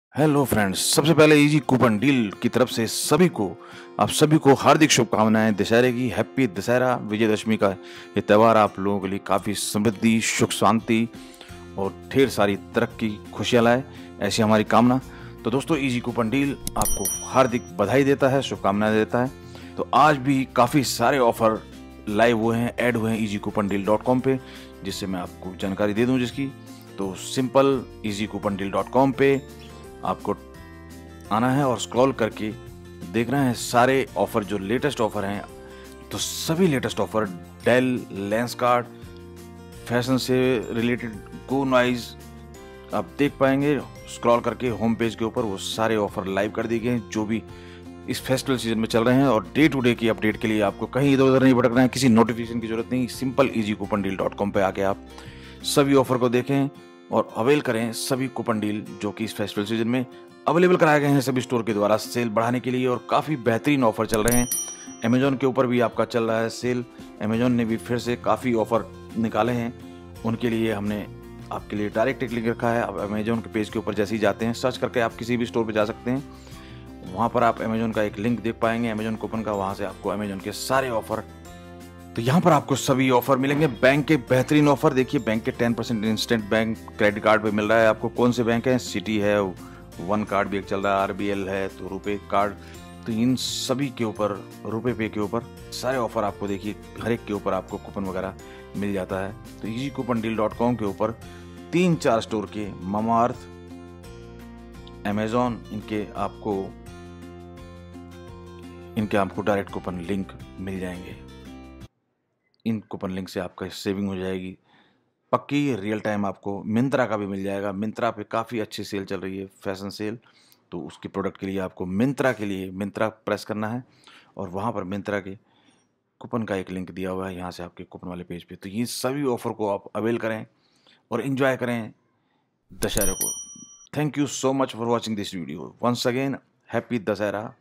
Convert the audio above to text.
Hello friends, सबसे पहले easy coupon deal की तरफ से आप सभी को हार्दिक शुभकामनाएं। दशहरे की हैप्पी दशहरा। विजयदशमी का ये त्यौहार आप लोगों के लिए काफ़ी समृद्धि, सुख, शांति और ढेर सारी तरक्की, खुशियाँ लाए, ऐसी हमारी कामना। तो दोस्तों, इजी कूपन डील आपको हार्दिक बधाई देता है, शुभकामनाएं देता है। तो आज भी काफ़ी सारे ऑफर लाइव हुए हैं, ऐड हुए हैं easycoupondeal.com पे, जिससे मैं आपको जानकारी दे दूं जिसकी। तो सिंपल easycoupondeal.com पे आपको आना है और स्क्रॉल करके देखना है सारे ऑफर, जो लेटेस्ट ऑफर हैं। तो सभी latest offer Dell, Lenskart, fashion से रिलेटेड, गो नॉइज, आप देख पाएंगे स्क्रॉल करके होम पेज के ऊपर। वो सारे ऑफर लाइव कर दिए गए हैं जो भी इस फेस्टिवल सीजन में चल रहे हैं। और डे टू डे की अपडेट के लिए आपको कहीं इधर उधर नहीं भटकना है, किसी नोटिफिकेशन की जरूरत नहीं। सिंपल easycoupondeal.com पे आके आप सभी ऑफर को देखें और अवेल करें सभी कूपन डील जो कि इस फेस्टिवल सीजन में अवेलेबल कराए गए हैं सभी स्टोर के द्वारा सेल बढ़ाने के लिए। और काफ़ी बेहतरीन ऑफर चल रहे हैं। अमेजोन के ऊपर भी आपका चल रहा है सेल। अमेजोन ने भी फिर से काफ़ी ऑफर निकाले हैं, उनके लिए हमने आपके लिए डायरेक्ट एक लिंक रखा है। आप अमेजोन के पेज के ऊपर जैसे ही जाते हैं, सर्च करके आप किसी भी स्टोर पर जा सकते हैं, वहाँ पर आप अमेजोन का एक लिंक देख पाएंगे, अमेजोन कूपन का। वहाँ से आपको अमेजोन के सारे ऑफर, तो यहाँ पर आपको सभी ऑफर मिलेंगे। बैंक के बेहतरीन ऑफर देखिए, बैंक के 10% इंस्टेंट बैंक क्रेडिट कार्ड पे मिल रहा है आपको। कौन से बैंक है? सिटी है, वन कार्ड भी एक चल रहा है, आरबीएल है, तो रुपए कार्ड। तो इन सभी के ऊपर, रुपए पे के ऊपर सारे ऑफर आपको देखिए, हर एक के ऊपर आपको कूपन वगैरह मिल जाता है। तो easycoupondeal.com के ऊपर 3-4 स्टोर के, मामाअर्थ, अमेजोन, इनके आपको डायरेक्ट कूपन लिंक मिल जाएंगे। इन कूपन लिंक से आपका सेविंग हो जाएगी पक्की, रियल टाइम। आपको मिंत्रा का भी मिल जाएगा। मिंत्रा पे काफ़ी अच्छी सेल चल रही है, फैशन सेल। तो उसके प्रोडक्ट के लिए आपको मिंत्रा प्रेस करना है और वहाँ पर मिंत्रा के कूपन का एक लिंक दिया हुआ है, यहाँ से आपके कूपन वाले पेज पे। तो ये सभी ऑफर को आप अवेल करें और एंजॉय करें दशहरे को। Thank you so much for watching this video. Once again happy Dussehra.